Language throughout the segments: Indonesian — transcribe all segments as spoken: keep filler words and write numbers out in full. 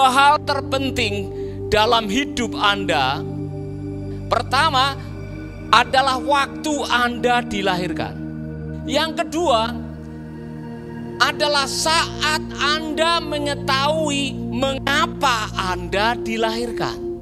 dua hal terpenting dalam hidup Anda. Pertama adalah waktu Anda dilahirkan. Yang kedua adalah saat Anda mengetahui mengapa Anda dilahirkan.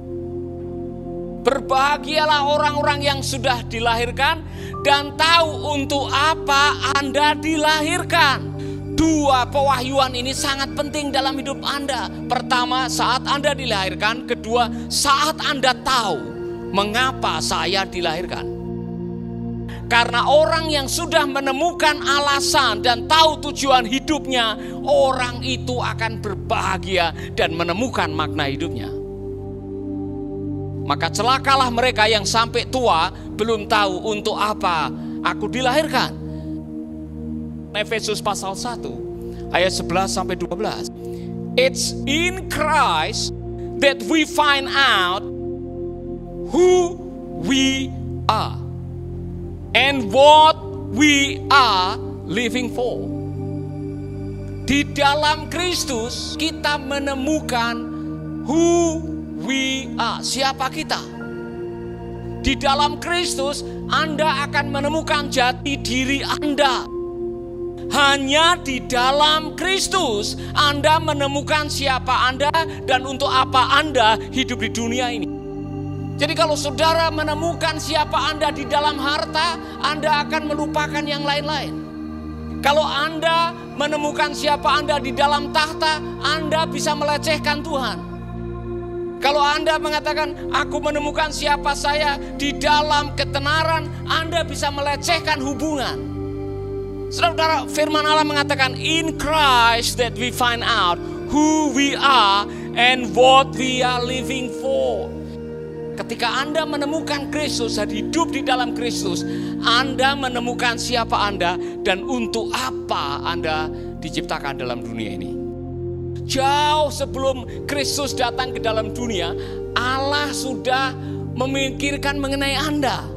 Berbahagialah orang-orang yang sudah dilahirkan dan tahu untuk apa Anda dilahirkan. Dua pewahyuan ini sangat penting dalam hidup Anda. Pertama, saat Anda dilahirkan. Kedua, saat Anda tahu mengapa saya dilahirkan. Karena orang yang sudah menemukan alasan dan tahu tujuan hidupnya, orang itu akan berbahagia dan menemukan makna hidupnya. Maka celakalah mereka yang sampai tua belum tahu untuk apa aku dilahirkan. Efesus pasal satu ayat sebelas sampai dua belas. It's in Christ that we find out who we are and what we are living for. Di dalam Kristus kita menemukan who we are, siapa kita. Di dalam Kristus Anda akan menemukan jati diri Anda. Hanya di dalam Kristus Anda menemukan siapa Anda dan untuk apa Anda hidup di dunia ini. Jadi kalau saudara menemukan siapa Anda di dalam harta, Anda akan melupakan yang lain-lain. Kalau Anda menemukan siapa Anda di dalam tahta, Anda bisa melecehkan Tuhan. Kalau Anda mengatakan, aku menemukan siapa saya di dalam ketenaran, Anda bisa melecehkan hubungan. Saudara, firman Allah mengatakan, in Christ that we find out who we are and what we are living for. Ketika Anda menemukan Kristus dan hidup di dalam Kristus, Anda menemukan siapa Anda dan untuk apa Anda diciptakan dalam dunia ini. Jauh sebelum Kristus datang ke dalam dunia, Allah sudah memikirkan mengenai Anda.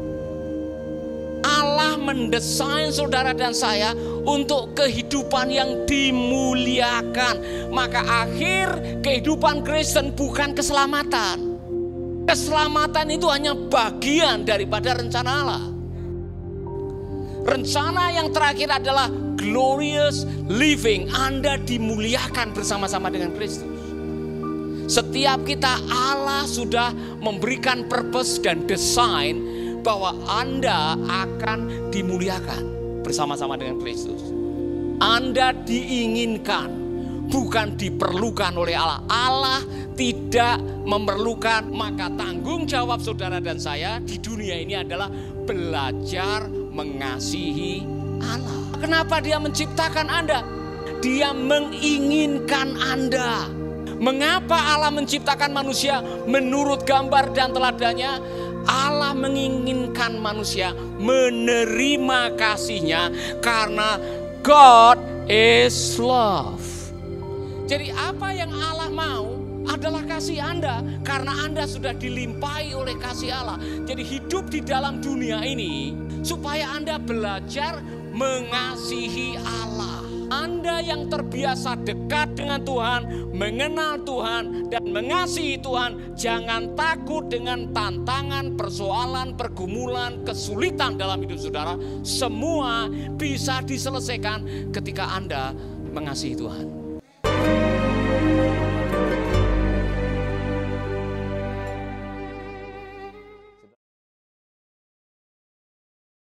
Allah mendesain saudara dan saya untuk kehidupan yang dimuliakan. Maka akhir kehidupan Kristen bukan keselamatan. Keselamatan itu hanya bagian daripada rencana Allah. Rencana yang terakhir adalah glorious living. Anda dimuliakan bersama-sama dengan Kristus. Setiap kita, Allah sudah memberikan purpose dan desain bahwa Anda akan dimuliakan bersama-sama dengan Kristus. Anda diinginkan, bukan diperlukan oleh Allah. Allah tidak memerlukan. Maka tanggung jawab saudara dan saya di dunia ini adalah belajar mengasihi Allah. Kenapa Dia menciptakan Anda? Dia menginginkan Anda. Mengapa Allah menciptakan manusia menurut gambar dan teladannya? Allah menginginkan manusia menerima kasih-Nya karena God is love. Jadi apa yang Allah mau adalah kasih Anda, karena Anda sudah dilimpahi oleh kasih Allah. Jadi hidup di dalam dunia ini supaya Anda belajar mengasihi Allah. Anda yang terbiasa dekat dengan Tuhan, mengenal Tuhan dan mengasihi Tuhan, jangan takut dengan tantangan, persoalan, pergumulan, kesulitan dalam hidup saudara. Semua bisa diselesaikan ketika Anda mengasihi Tuhan.